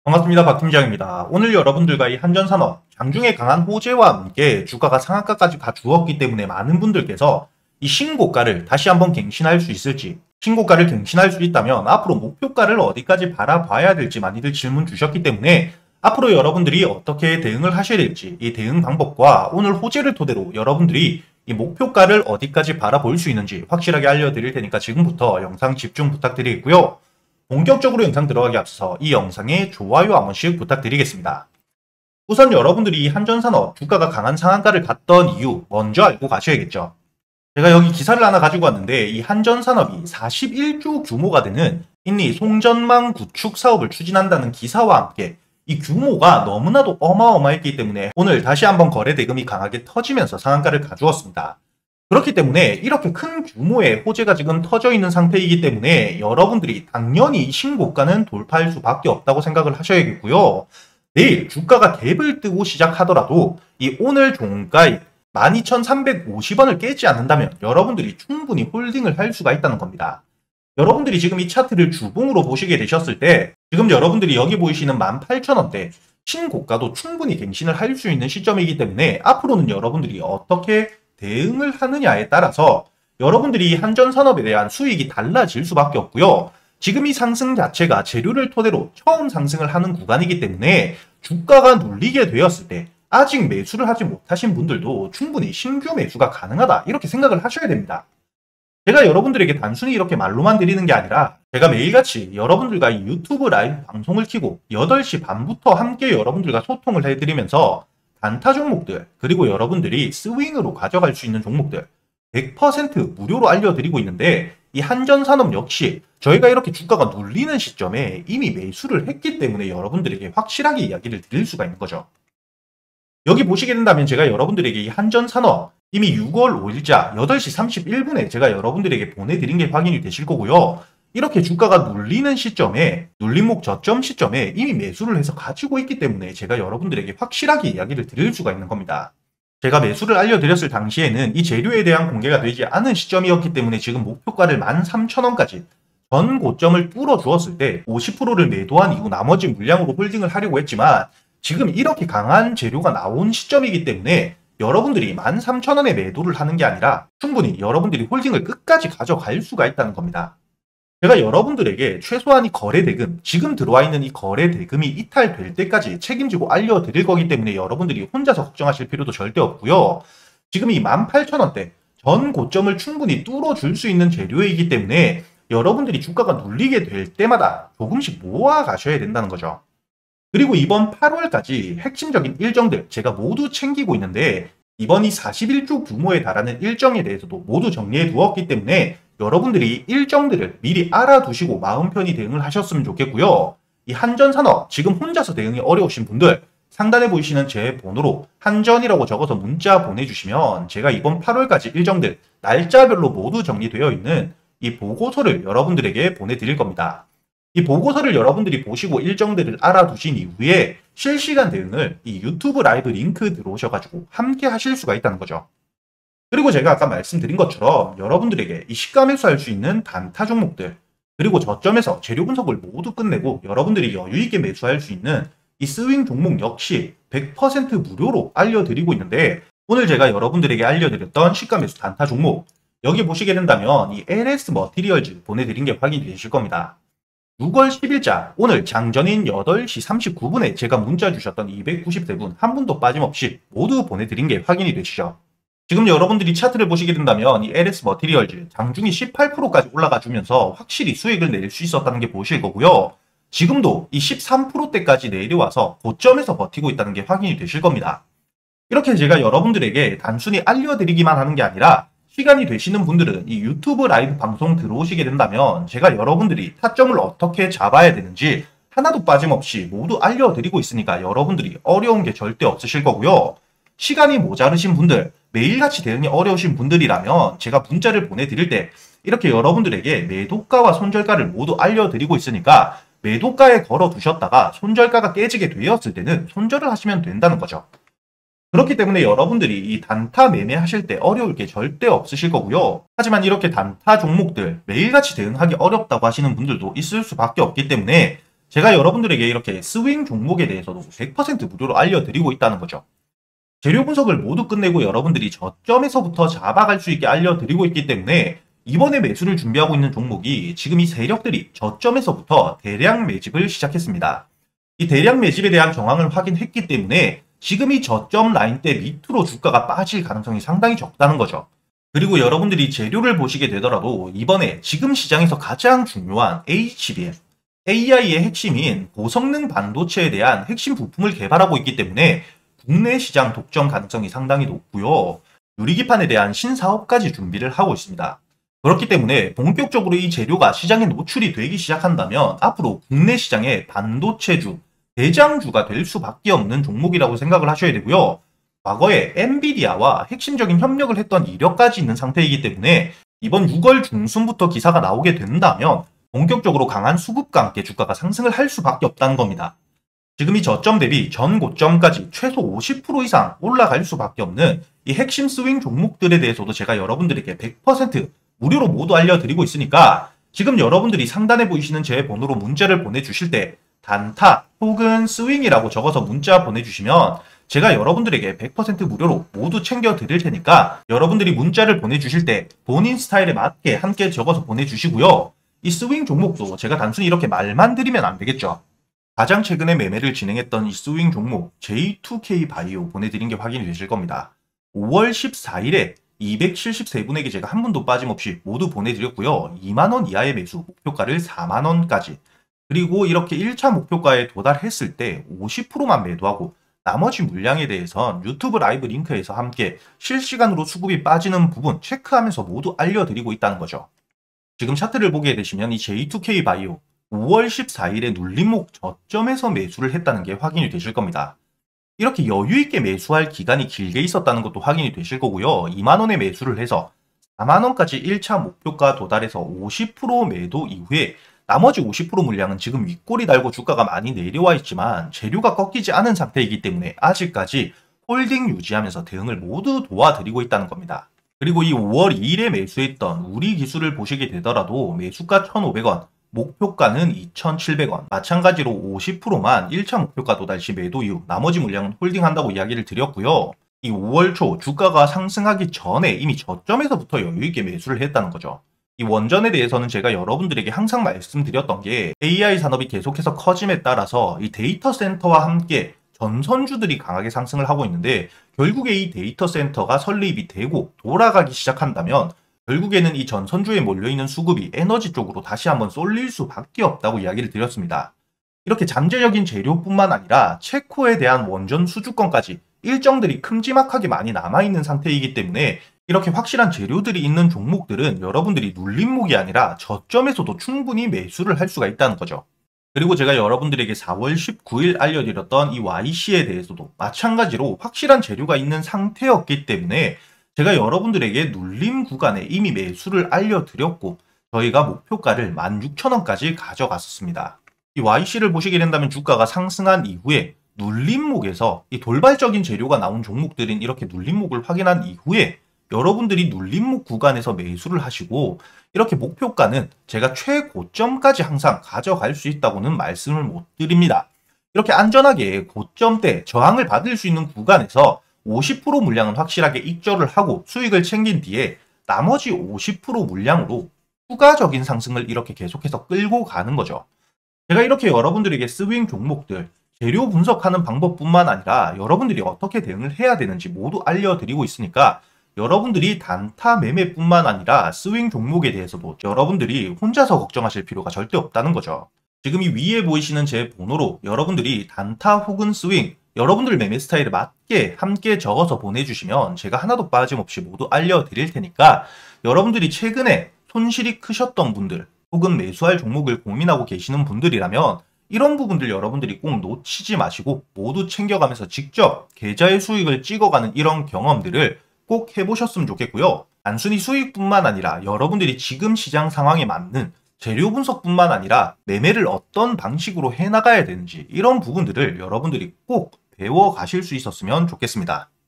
반갑습니다. 박 팀장입니다. 오늘 여러분들과 이 한전산업, 장중에 강한 호재와 함께 주가가 상한가까지 가주었기 때문에 많은 분들께서 이 신고가를 다시 한번 갱신할 수 있을지, 신고가를 갱신할 수 있다면 앞으로 목표가를 어디까지 바라봐야 될지 많이들 질문 주셨기 때문에 앞으로 여러분들이 어떻게 대응을 하셔야 될지, 이 대응 방법과 오늘 호재를 토대로 여러분들이 이 목표가를 어디까지 바라볼 수 있는지 확실하게 알려드릴 테니까 지금부터 영상 집중 부탁드리겠고요. 본격적으로 영상 들어가기 앞서 이 영상에 좋아요 한 번씩 부탁드리겠습니다. 우선 여러분들이 이 한전산업 주가가 강한 상한가를 갔던 이유 먼저 알고 가셔야겠죠. 제가 여기 기사를 하나 가지고 왔는데 이 한전산업이 41조 규모가 되는 인리 송전망 구축 사업을 추진한다는 기사와 함께 이 규모가 너무나도 어마어마했기 때문에 오늘 다시 한번 거래 대금이 강하게 터지면서 상한가를 가주었습니다. 그렇기 때문에 이렇게 큰 규모의 호재가 지금 터져 있는 상태이기 때문에 여러분들이 당연히 신고가는 돌파할 수밖에 없다고 생각을 하셔야겠고요. 내일 주가가 갭을 뜨고 시작하더라도 이 오늘 종가에 12,350원을 깨지 않는다면 여러분들이 충분히 홀딩을 할 수가 있다는 겁니다. 여러분들이 지금 이 차트를 주봉으로 보시게 되셨을 때 지금 여러분들이 여기 보이시는 18,000원대 신고가도 충분히 갱신을 할 수 있는 시점이기 때문에 앞으로는 여러분들이 어떻게 대응을 하느냐에 따라서 여러분들이 한전산업에 대한 수익이 달라질 수밖에 없고요. 지금 이 상승 자체가 재료를 토대로 처음 상승을 하는 구간이기 때문에 주가가 눌리게 되었을 때 아직 매수를 하지 못하신 분들도 충분히 신규 매수가 가능하다 이렇게 생각을 하셔야 됩니다. 제가 여러분들에게 단순히 이렇게 말로만 드리는 게 아니라 제가 매일같이 여러분들과 이 유튜브 라이브 방송을 켜고 8시 반부터 함께 여러분들과 소통을 해드리면서 단타 종목들 그리고 여러분들이 스윙으로 가져갈 수 있는 종목들 100% 무료로 알려드리고 있는데 이 한전산업 역시 저희가 이렇게 주가가 눌리는 시점에 이미 매수를 했기 때문에 여러분들에게 확실하게 이야기를 드릴 수가 있는 거죠. 여기 보시게 된다면 제가 여러분들에게 이 한전산업 이미 6월 5일자 8시 31분에 제가 여러분들에게 보내드린 게 확인이 되실 거고요. 이렇게 주가가 눌리는 시점에 눌림목 저점 시점에 이미 매수를 해서 가지고 있기 때문에 제가 여러분들에게 확실하게 이야기를 드릴 수가 있는 겁니다. 제가 매수를 알려드렸을 당시에는 이 재료에 대한 공개가 되지 않은 시점이었기 때문에 지금 목표가를 13,000원까지 전 고점을 뚫어 주었을 때 50%를 매도한 이후 나머지 물량으로 홀딩을 하려고 했지만 지금 이렇게 강한 재료가 나온 시점이기 때문에 여러분들이 13,000원에 매도를 하는 게 아니라 충분히 여러분들이 홀딩을 끝까지 가져갈 수가 있다는 겁니다. 제가 여러분들에게 최소한 이 거래 대금, 지금 들어와 있는 이 거래 대금이 이탈될 때까지 책임지고 알려드릴 거기 때문에 여러분들이 혼자서 걱정하실 필요도 절대 없고요. 지금 이 18,000원대 전 고점을 충분히 뚫어줄 수 있는 재료이기 때문에 여러분들이 주가가 눌리게 될 때마다 조금씩 모아 가셔야 된다는 거죠. 그리고 이번 8월까지 핵심적인 일정들 제가 모두 챙기고 있는데 이번 이 41조 규모에 달하는 일정에 대해서도 모두 정리해 두었기 때문에 여러분들이 일정들을 미리 알아두시고 마음 편히 대응을 하셨으면 좋겠고요. 이 한전산업 지금 혼자서 대응이 어려우신 분들 상단에 보이시는 제 번호로 한전이라고 적어서 문자 보내주시면 제가 이번 8월까지 일정들 날짜별로 모두 정리되어 있는 이 보고서를 여러분들에게 보내드릴 겁니다. 이 보고서를 여러분들이 보시고 일정들을 알아두신 이후에 실시간 대응을 이 유튜브 라이브 링크 들어오셔가지고 함께 하실 수가 있다는 거죠. 그리고 제가 아까 말씀드린 것처럼 여러분들에게 이 시가 매수할 수 있는 단타 종목들 그리고 저점에서 재료 분석을 모두 끝내고 여러분들이 여유있게 매수할 수 있는 이 스윙 종목 역시 100% 무료로 알려드리고 있는데 오늘 제가 여러분들에게 알려드렸던 시가 매수 단타 종목 여기 보시게 된다면 이 LS 머티리얼즈 보내드린 게 확인이 되실 겁니다. 6월 10일자 오늘 장전인 8시 39분에 제가 문자 주셨던 293분 한 분도 빠짐없이 모두 보내드린 게 확인이 되시죠. 지금 여러분들이 차트를 보시게 된다면 이 LS 머티리얼즈 장중이 18%까지 올라가 주면서 확실히 수익을 낼 수 있었다는 게 보실 거고요. 지금도 이 13%대까지 내려와서 고점에서 버티고 있다는 게 확인이 되실 겁니다. 이렇게 제가 여러분들에게 단순히 알려드리기만 하는 게 아니라 시간이 되시는 분들은 이 유튜브 라이브 방송 들어오시게 된다면 제가 여러분들이 타점을 어떻게 잡아야 되는지 하나도 빠짐없이 모두 알려드리고 있으니까 여러분들이 어려운 게 절대 없으실 거고요. 시간이 모자르신 분들, 매일같이 대응이 어려우신 분들이라면 제가 문자를 보내드릴 때 이렇게 여러분들에게 매도가와 손절가를 모두 알려드리고 있으니까 매도가에 걸어두셨다가 손절가가 깨지게 되었을 때는 손절을 하시면 된다는 거죠. 그렇기 때문에 여러분들이 이 단타 매매하실 때 어려울 게 절대 없으실 거고요. 하지만 이렇게 단타 종목들 매일같이 대응하기 어렵다고 하시는 분들도 있을 수밖에 없기 때문에 제가 여러분들에게 이렇게 스윙 종목에 대해서도 100% 무료로 알려드리고 있다는 거죠. 재료 분석을 모두 끝내고 여러분들이 저점에서부터 잡아갈 수 있게 알려드리고 있기 때문에 이번에 매수를 준비하고 있는 종목이 지금 이 세력들이 저점에서부터 대량 매집을 시작했습니다. 이 대량 매집에 대한 정황을 확인했기 때문에 지금 이 저점 라인대 밑으로 주가가 빠질 가능성이 상당히 적다는 거죠. 그리고 여러분들이 재료를 보시게 되더라도 이번에 지금 시장에서 가장 중요한 HBM, AI의 핵심인 고성능 반도체에 대한 핵심 부품을 개발하고 있기 때문에 국내 시장 독점 가능성이 상당히 높고요. 유리기판에 대한 신사업까지 준비를 하고 있습니다. 그렇기 때문에 본격적으로 이 재료가 시장에 노출이 되기 시작한다면 앞으로 국내 시장의 반도체주, 대장주가 될 수밖에 없는 종목이라고 생각을 하셔야 되고요. 과거에 엔비디아와 핵심적인 협력을 했던 이력까지 있는 상태이기 때문에 이번 6월 중순부터 기사가 나오게 된다면 본격적으로 강한 수급과 함께 주가가 상승을 할 수밖에 없다는 겁니다. 지금 이 저점 대비 전 고점까지 최소 50% 이상 올라갈 수밖에 없는 이 핵심 스윙 종목들에 대해서도 제가 여러분들에게 100% 무료로 모두 알려드리고 있으니까 지금 여러분들이 상단에 보이시는 제 번호로 문자를 보내주실 때 단타 혹은 스윙이라고 적어서 문자 보내주시면 제가 여러분들에게 100% 무료로 모두 챙겨드릴 테니까 여러분들이 문자를 보내주실 때 본인 스타일에 맞게 함께 적어서 보내주시고요. 이 스윙 종목도 제가 단순히 이렇게 말만 드리면 안 되겠죠. 가장 최근에 매매를 진행했던 이 스윙 종목 J2K 바이오 보내드린 게 확인이 되실 겁니다. 5월 14일에 273분에게 제가 한 분도 빠짐없이 모두 보내드렸고요. 2만원 이하의 매수 목표가를 4만원까지 그리고 이렇게 1차 목표가에 도달했을 때 50%만 매도하고 나머지 물량에 대해선 유튜브 라이브 링크에서 함께 실시간으로 수급이 빠지는 부분 체크하면서 모두 알려드리고 있다는 거죠. 지금 차트를 보게 되시면 이 J2K 바이오 5월 14일에 눌림목 저점에서 매수를 했다는 게 확인이 되실 겁니다. 이렇게 여유있게 매수할 기간이 길게 있었다는 것도 확인이 되실 거고요. 2만원에 매수를 해서 4만원까지 1차 목표가 도달해서 50% 매도 이후에 나머지 50% 물량은 지금 윗골이 달고 주가가 많이 내려와 있지만 재료가 꺾이지 않은 상태이기 때문에 아직까지 홀딩 유지하면서 대응을 모두 도와드리고 있다는 겁니다. 그리고 이 5월 2일에 매수했던 우리 기술을 보시게 되더라도 매수가 1,500원, 목표가는 2,700원, 마찬가지로 50%만 1차 목표가 도달 시 매도 이후 나머지 물량은 홀딩한다고 이야기를 드렸고요. 이 5월 초 주가가 상승하기 전에 이미 저점에서부터 여유있게 매수를 했다는 거죠. 이 원전에 대해서는 제가 여러분들에게 항상 말씀드렸던 게 AI 산업이 계속해서 커짐에 따라서 이 데이터 센터와 함께 전선주들이 강하게 상승을 하고 있는데 결국에 이 데이터 센터가 설립이 되고 돌아가기 시작한다면 결국에는 이 전선주에 몰려있는 수급이 에너지 쪽으로 다시 한번 쏠릴 수밖에 없다고 이야기를 드렸습니다. 이렇게 잠재적인 재료뿐만 아니라 체코에 대한 원전 수주권까지 일정들이 큼지막하게 많이 남아있는 상태이기 때문에 이렇게 확실한 재료들이 있는 종목들은 여러분들이 눌림목이 아니라 저점에서도 충분히 매수를 할 수가 있다는 거죠. 그리고 제가 여러분들에게 4월 19일 알려드렸던 이 YC에 대해서도 마찬가지로 확실한 재료가 있는 상태였기 때문에 제가 여러분들에게 눌림 구간에 이미 매수를 알려드렸고 저희가 목표가를 16,000원까지 가져갔었습니다. 이 YC를 보시게 된다면 주가가 상승한 이후에 눌림목에서 이 돌발적인 재료가 나온 종목들은 이렇게 눌림목을 확인한 이후에 여러분들이 눌림목 구간에서 매수를 하시고 이렇게 목표가는 제가 최고점까지 항상 가져갈 수 있다고는 말씀을 못 드립니다. 이렇게 안전하게 고점대 저항을 받을 수 있는 구간에서 50% 물량은 확실하게 익절을 하고 수익을 챙긴 뒤에 나머지 50% 물량으로 추가적인 상승을 이렇게 계속해서 끌고 가는 거죠. 제가 이렇게 여러분들에게 스윙 종목들 재료 분석하는 방법뿐만 아니라 여러분들이 어떻게 대응을 해야 되는지 모두 알려드리고 있으니까 여러분들이 단타 매매뿐만 아니라 스윙 종목에 대해서도 여러분들이 혼자서 걱정하실 필요가 절대 없다는 거죠. 지금 이 위에 보이시는 제 번호로 여러분들이 단타 혹은 스윙 여러분들 매매 스타일에 맞게 함께 적어서 보내주시면 제가 하나도 빠짐없이 모두 알려드릴 테니까 여러분들이 최근에 손실이 크셨던 분들 혹은 매수할 종목을 고민하고 계시는 분들이라면 이런 부분들 여러분들이 꼭 놓치지 마시고 모두 챙겨가면서 직접 계좌의 수익을 찍어가는 이런 경험들을 꼭 해보셨으면 좋겠고요. 단순히 수익뿐만 아니라 여러분들이 지금 시장 상황에 맞는 재료 분석뿐만 아니라 매매를 어떤 방식으로 해나가야 되는지 이런 부분들을 여러분들이 꼭 배워 가실 수 있었으면 좋겠습니다.